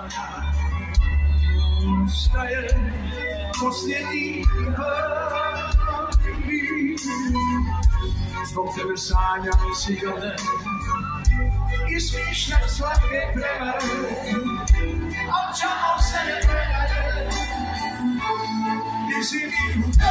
Ostaje posljednji krvi. Zbog tebe sanjam sigurne i smišljam slatke prevare, a čamo se ne predaje. Ti si mi u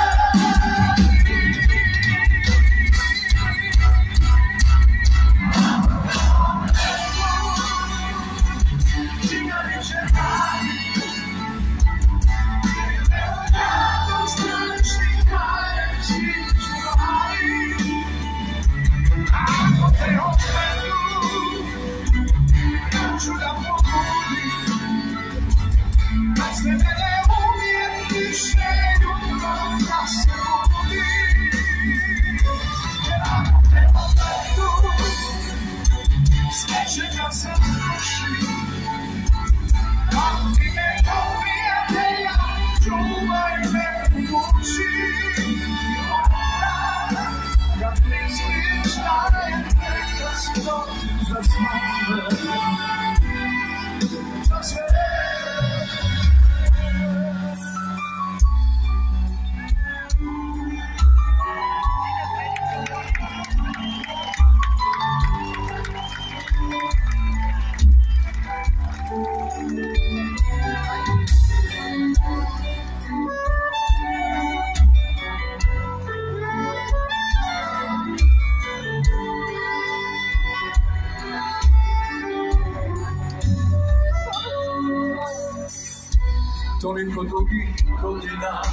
toliko dugih godina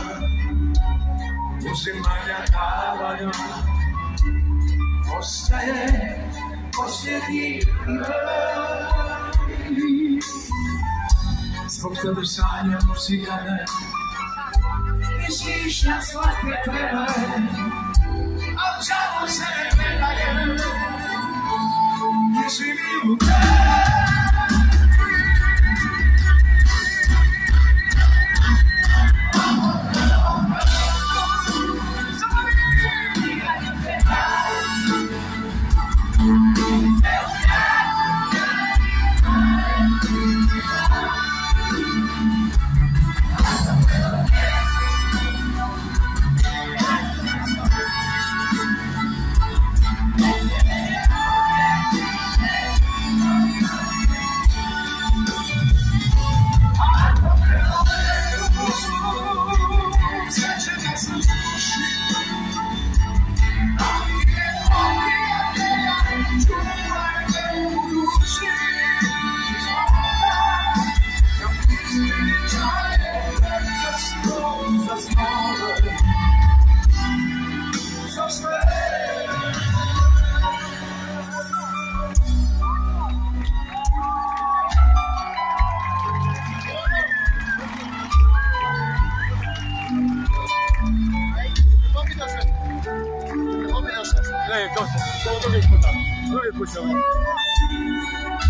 uzimanja davanja, ostaje posljednji krvi. Zbog tebe sanjam sigurne i smišljam slatke prevare, a čemu se ne predaje. Ti si mi u Drugi put ćemo.